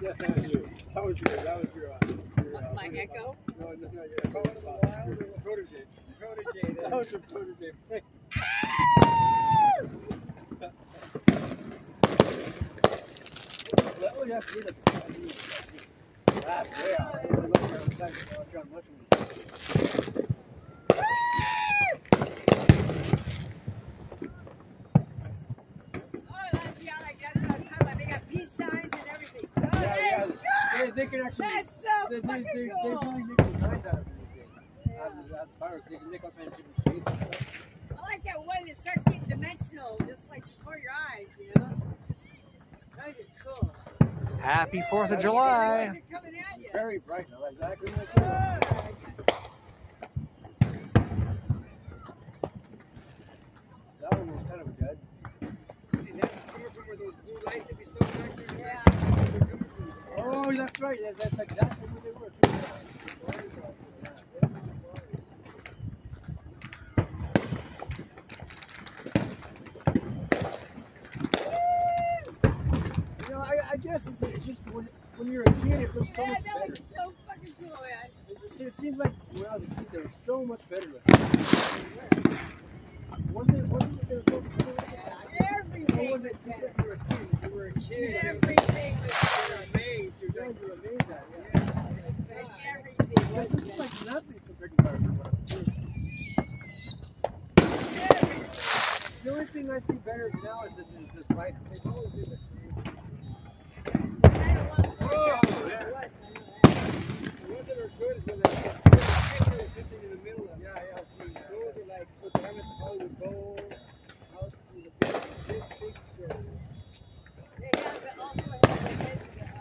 That was your my echo? No, your protege. That was your protege. That only has to be the last way out. They can actually. That's so they fucking cool. They really make designs out of everything. They can make up into the shapes and stuff. I like that one that starts getting dimensional, just like before your eyes, you know? Those are cool. Happy 4th of July. Coming at you. Very bright. I like that. That one was kind of dead. And that's coming from where those blue lights that we saw back there? Yeah. Oh, that's right. That's exactly where they were. You know, I guess it's just when you're a kid, it looks so much better. That looks so fucking cool, man. It seems like when I was a kid, they were so much better looking. Wasn't it? They were so much better. Yeah, everything was better. You were a kid. Everything was You're better. amazed. You guys were amazed at it. Everything was This is better. like nothing compared to what I remember. The only thing I see better now is the light. They've always been the same. Oh, there. The ones that are good is when there's something in the middle of. Yeah. Those are like what they have at the Hollywood Bowl, house with the big shows. They have it also have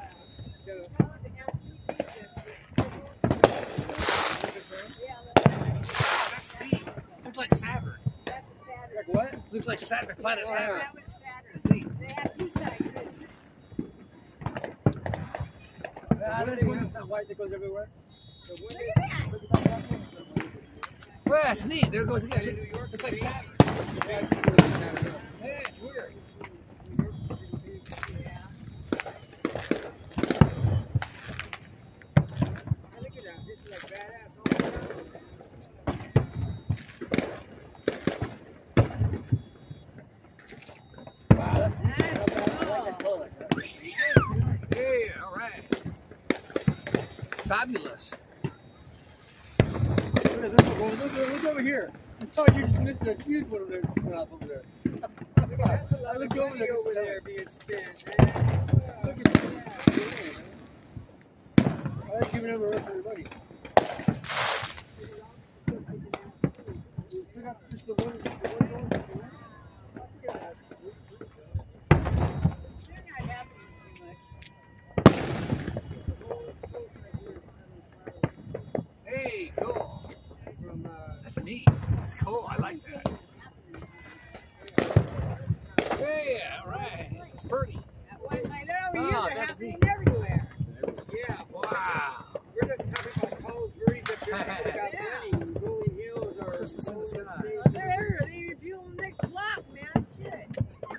That's neat. Looks like Saturn. That's a Saturn. Like what? Looks like Saturn, planet Saturn. That was Saturn. That's neat. They have E-side too. That's that white that goes everywhere. Look at that. Well, that's neat. There it goes again. It's like Saturn. Yeah, it's weird. Look at that. This is like badass. Wow, that's cool. Hey, all right. Fabulous. Look over here. I thought you just missed a huge one that went off over there. I looked over there being spin. Look at that. I like giving him a run for your money. Pick up just the one going. They're not happening too much. Hey, cool. That's neat. That's cool. I like that. Hey, all right. It's pretty. They're over here. Oh, They're that's happening neat. everywhere. Yeah. Wow. We're not talking about Paul's birdies up here. We got Yeah. many rolling hills or Christmas in the sky. They're everywhere. They reveal the next block, man. Shit.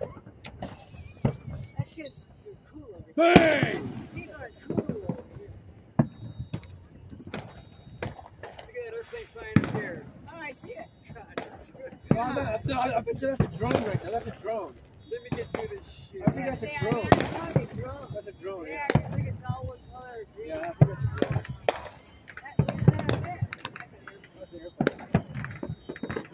That's because they're cool over here. Bang! People are cool over here. Look at that airplane flying up there. Oh, I see it. I bet you that's a drone right there. That's a drone. Let me get through this shit. I think that's a drone. That's a drone. That's a drone, Yeah, yeah. I think it's all one color green. Yeah, I think that's a drone. What is that up there? That's an airplane. That's an airplane.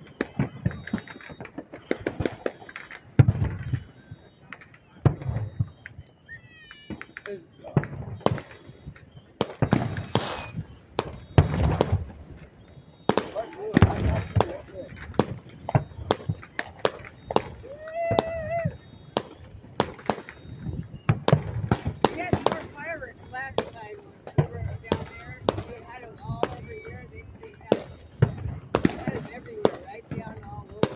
We had more fireworks last time when we were down there. They had them all over here. They had them everywhere, right down all over.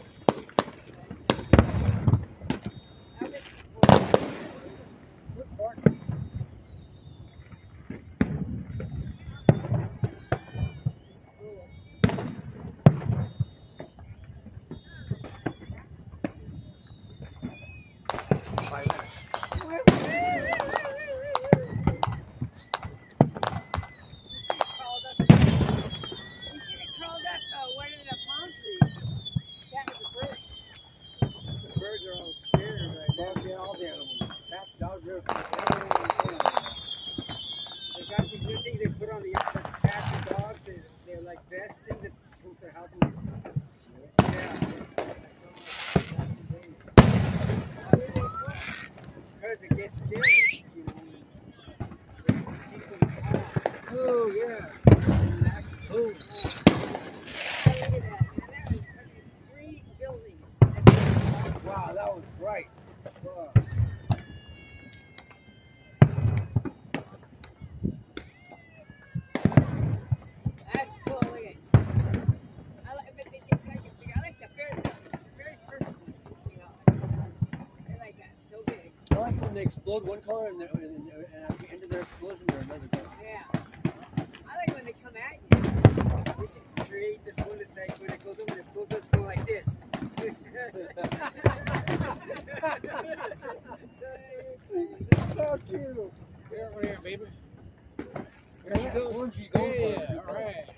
That was before. Good part. It's cool. 5 minutes. got these new things they put on the cats and dogs. They're like vests things that's supposed to help them. Yeah. Because it gets scary, you know. It keeps them calm. Oh, yeah. Oh. Look at that. Now that was 3 buildings. Wow, that was bright. Wow. That's cool. Look at it. I like the very first one. You know, they're like that, so big. I like when they explode one color and at the end of their explosion they're another color. Yeah. I like when they come at you. We should create this one that's like when it goes over, it goes, it's going like this. How cute. Here, right here, baby. There There she goes. Orangey gold Yeah, color. all right.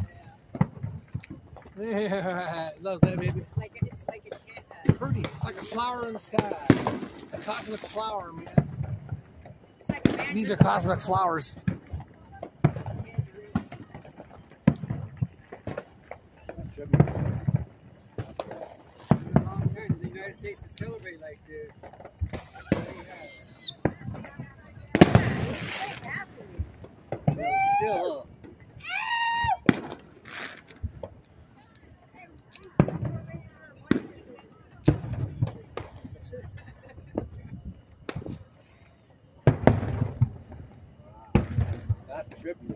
Yeah, love that, baby. It's like a can. Pretty. It's like a flower in the sky. A cosmic flower, man. It's like a mandarin. These are cosmic flowers. Mandarin. That's trippy. In a long time, the United States could celebrate like this. What's happening? Still, that's trippy.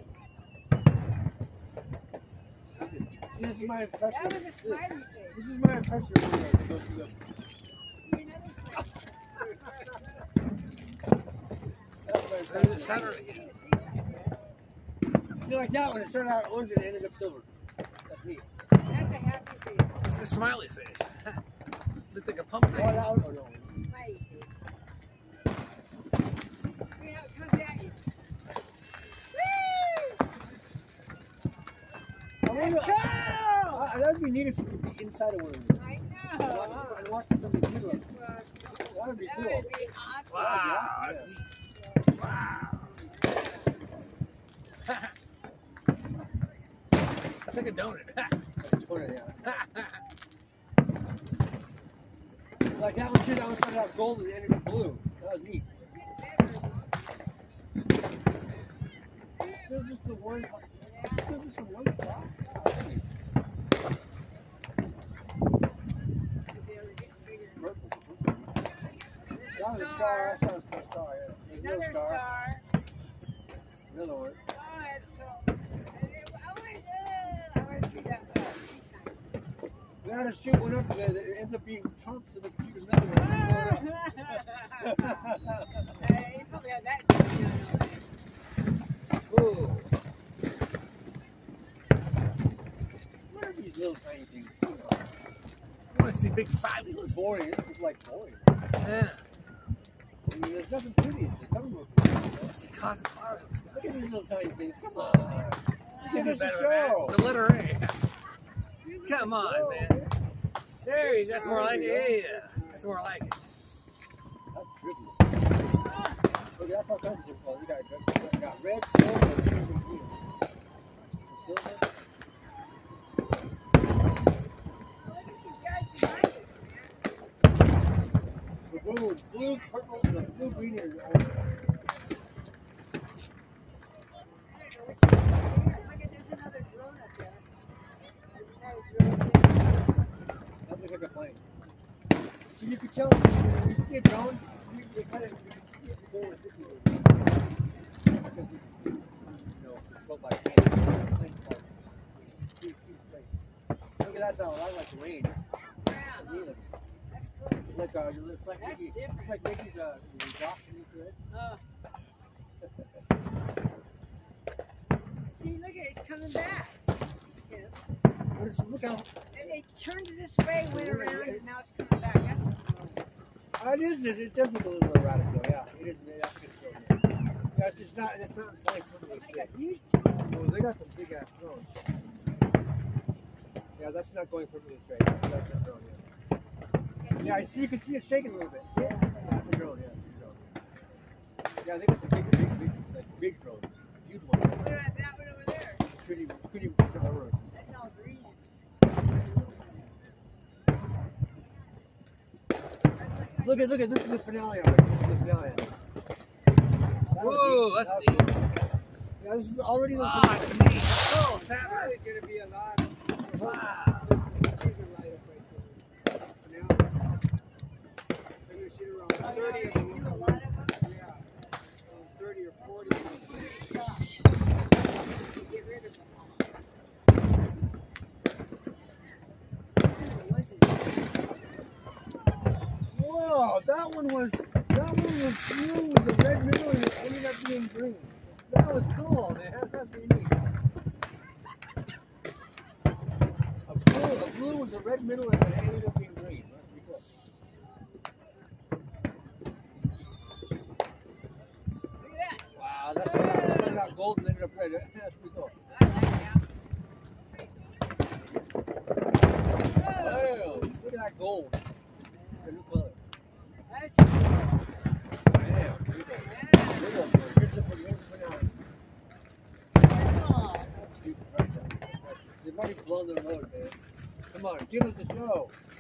This is my impression. That was a smiley face. This is my impression when I go through the. See another smiley. That's my And impression. it's Saturday. You know, like that one, it started out orange and it ended up silver. That's neat. That's a happy face. It's a smiley face. Looked like a pumpkin. Oh, that one, oh, no. Smiley face. See how it comes at you. Woo! I wonder, Let's go! that'd be neat if you could be inside of one of these. I Watch, know. and watch something do it. That'd be That cool. would be awesome. Wow, that's neat. Wow. That's like a donut. Like that one too, that one started out gold and it ended up blue. That was neat. It's still just the one, spot. Purple. That was a star, I saw a star, yeah. There's Another star. Another one. Oh, that's cool. I want to see that peace sign. We had to shoot one up and it ends up being Trump so they can shoot another one. You probably had that down already. Ooh. What are these little tiny things? I want to see big fabulous. Boring. This is like boring. Yeah. I mean, there's nothing to these. Some of them are pretty. I want to see cosmic flowers in the sky. Look at these little tiny things. Come on. You can Give do us a better than show. that. The letter A. Come on, man. There he is. That's more like it. Yeah. That's more like it. That's trippy. Okay, that's all kinds of different colors. We got red, gold, and green. Silver. Blue, purple, the blue, green, and orange. Look at there's another drone up there. There's another drone. That looks like a plane. So you could tell when you see a drone, you kind of see it going with you. Controlled by hand. Plane part. Too straight. Look at that sound. I like the rain. Yeah, that's cool. It's like it's like That's Mickey. different. It's like Mickey's adoption into it. See, look at it, it's coming back. Tim. But it's, look how And it turned this way, went around, and now it's coming back. That's a drone. it is. It does look a little erratic though. Yeah, it is. That's good. Yeah, it's not. It's not flying perfectly Like straight. a huge Well, they got some big ass drones. Yeah, that's not going perfectly straight. That's a drone. Yeah. Yeah, I see. You can see it shaking a little bit. Yeah, that's a drone. Yeah, it's a drone. Yeah, I think it's a big drone. Huge one. Look at that one over there. Couldn't even put it on the road. That's all green. Look at this is the finale of it. This is the finale of it. Whoa, that's was neat. Yeah, this is already the Ah, finale. it's neat. Oh, Saturday. There's going to be a lot of Wow. laser light up right there. Now, they're going to shoot around Oh, 30 yeah, of they them. do a lot of them. Yeah, 30 or 40 of them. Stop. Get rid of them. Whoa, that one was blue with the red middle and it ended up being green. That was cool, man. That's unique. A blue was a red middle and it ended up being green. That's pretty cool. Look at that. Wow, that's it started out gold and ended up red. That's pretty cool. I like that. Wow, look at that gold. It's a new color. That's cool. Damn, pretty cool. Man. Here's the finale. Cool. Stupid right there. They've already blown their load, man. Come on, give us the show.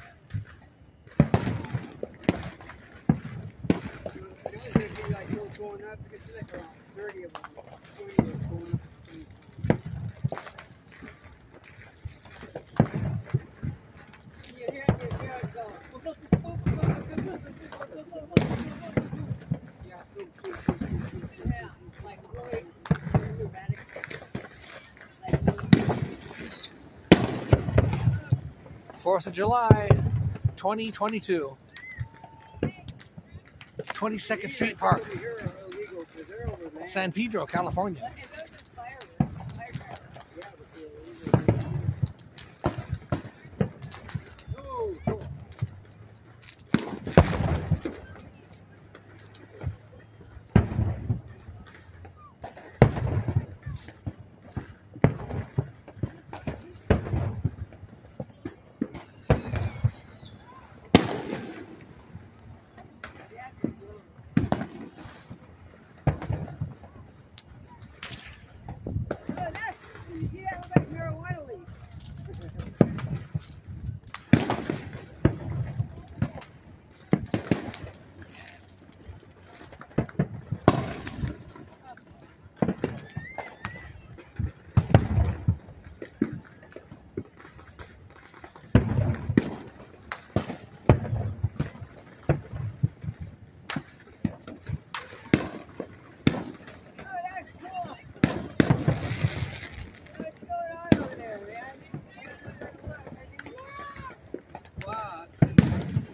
It's going to be like those going up. It's like around 30 of them. 20 of them going up at the same time. You hear it go. Yeah, boom, boom, boom, boom, boom, boom. Yeah, like really dramatic. Like 4th of July, 2022. 22nd Street Park, Over here are illegal because they're over land. San Pedro, California. Look at those are fireworks. Firecrackers. Yeah, but they're illegal. Oh, cool. That's a cool. Oh, that's, you see that look like marijuana leaf? Oh, that's cool. What's going on over there, man? Wow, that's neat.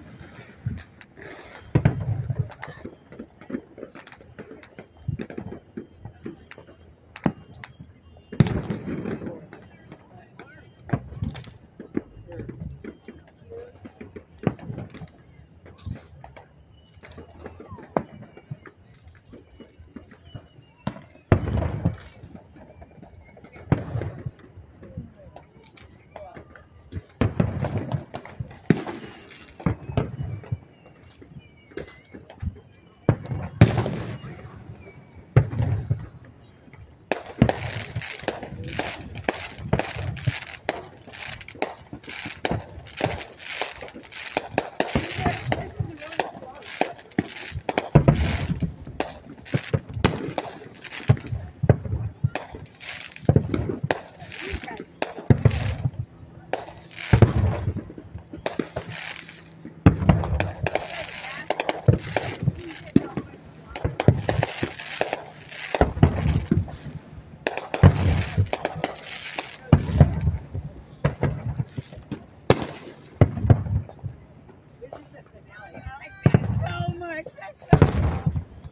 This is the finale. I like that so much. That's so cool.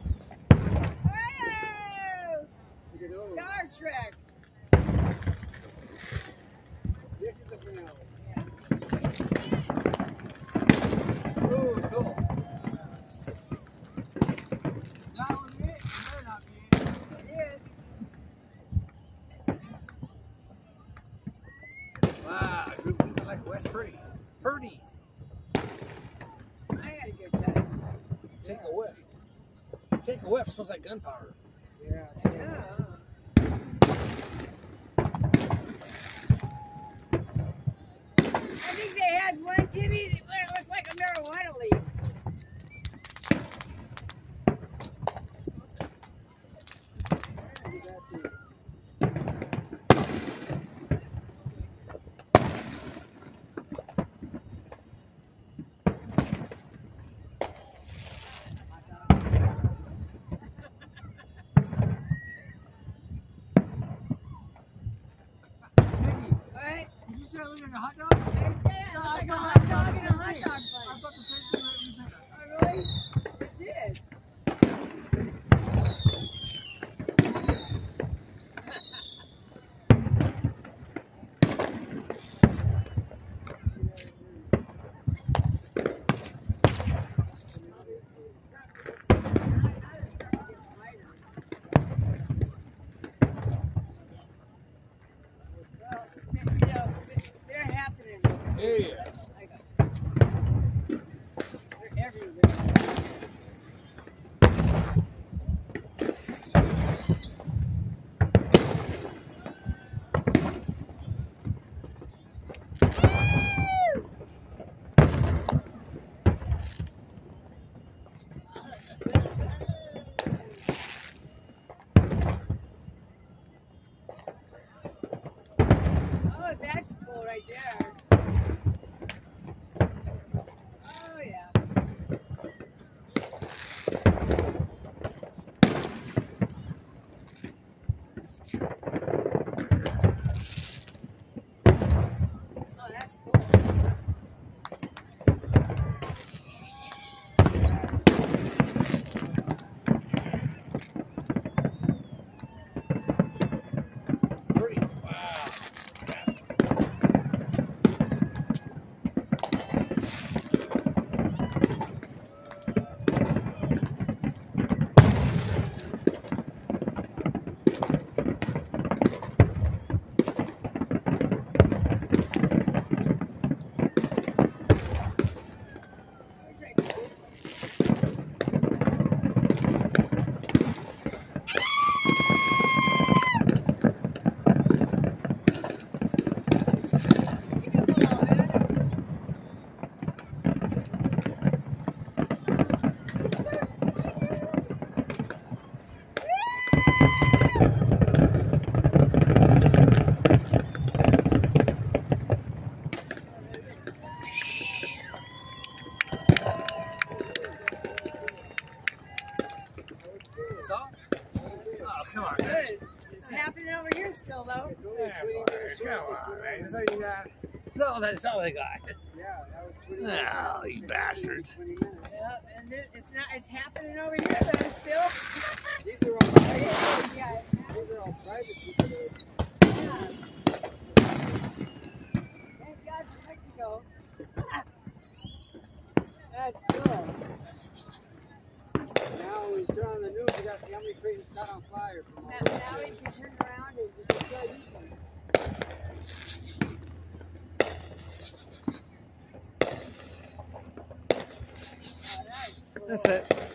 Wow! Look at those. Star Trek. This is the finale. Oh, cool. That was it? It better not be it. It is. Wow, group moving like West Purdy. Purdy, I had a good time. take a whiff. Take a whiff. Smells like gunpowder. Yeah. Yeah. I think they had one, Timmy, that looked like a marijuana leaf. You got the Mickey, Right? did you say I look like a hot dog? Yeah, like a hot dog in a hot dog I fight. thought the same thing when you said that. Oh, really? It did. Well, you know, they're happening. Yeah. They're everywhere. Oh, that's cool right there. Oh, yeah. Oh, that's cool. Pretty. Wow. That's right, cool. You can go on, man. That's all? Oh, come on. It is. It's happening over here still, though. it's only Yeah, 20 boy, minutes come short. on, man. That's all you got. That's all they got. Yeah, that was 20 minutes. Oh, you bastards. 20 minutes. Yep, and it's happening over here though still. These are all Yeah. these are all private people. Yeah. Thank God for Mexico. That's cool. Now when you turn on the news, you got to see how many places caught on fire. From all Now, over. now we can turn around and just enjoy eating. Oh, that's cool. That's it.